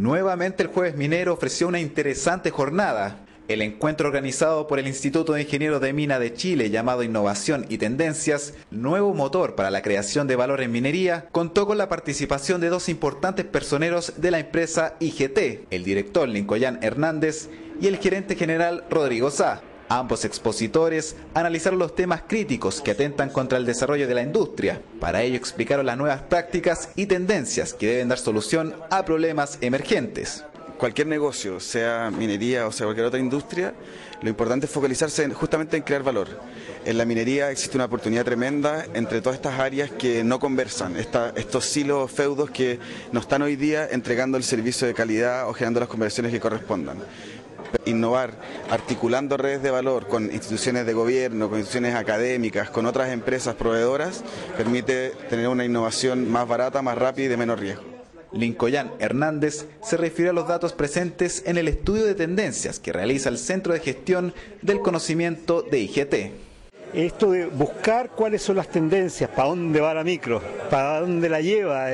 Nuevamente el Jueves Minero ofreció una interesante jornada. El encuentro organizado por el Instituto de Ingenieros de Mina de Chile, llamado Innovación y Tendencias, nuevo motor para la creación de valor en minería, contó con la participación de dos importantes personeros de la empresa IGT, el director Lincoln Hernández y el gerente general Rodrigo Sá. Ambos expositores analizaron los temas críticos que atentan contra el desarrollo de la industria. Para ello explicaron las nuevas prácticas y tendencias que deben dar solución a problemas emergentes. Cualquier negocio, sea minería o sea cualquier otra industria, lo importante es focalizarse justamente en crear valor. En la minería existe una oportunidad tremenda entre todas estas áreas que no conversan, estos silos, feudos que nos están hoy día entregando el servicio de calidad o generando las conversiones que correspondan. Innovar, articulando redes de valor con instituciones de gobierno, con instituciones académicas, con otras empresas proveedoras, permite tener una innovación más barata, más rápida y de menos riesgo. Lincoln Hernández se refirió a los datos presentes en el estudio de tendencias que realiza el Centro de Gestión del Conocimiento de IGT. Esto de buscar cuáles son las tendencias, para dónde va la micro, para dónde la lleva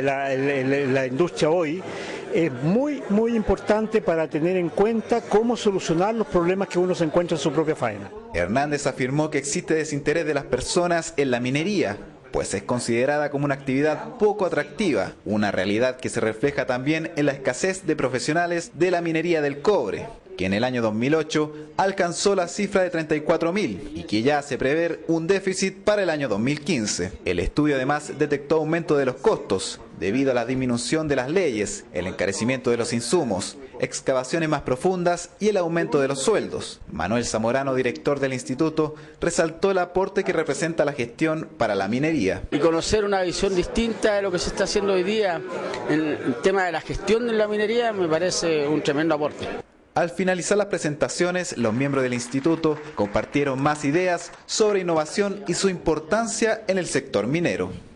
la industria hoy, es muy importante para tener en cuenta cómo solucionar los problemas que uno se encuentra en su propia faena. Hernández afirmó que existe desinterés de las personas en la minería, pues es considerada como una actividad poco atractiva, una realidad que se refleja también en la escasez de profesionales de la minería del cobre, que en el año 2008 alcanzó la cifra de 34.000 y que ya se prevé un déficit para el año 2015. El estudio además detectó aumento de los costos, debido a la disminución de las leyes, el encarecimiento de los insumos, excavaciones más profundas y el aumento de los sueldos. Manuel Zamorano, director del instituto, resaltó el aporte que representa la gestión para la minería. Y conocer una visión distinta de lo que se está haciendo hoy día en el tema de la gestión de la minería me parece un tremendo aporte. Al finalizar las presentaciones, los miembros del instituto compartieron más ideas sobre innovación y su importancia en el sector minero.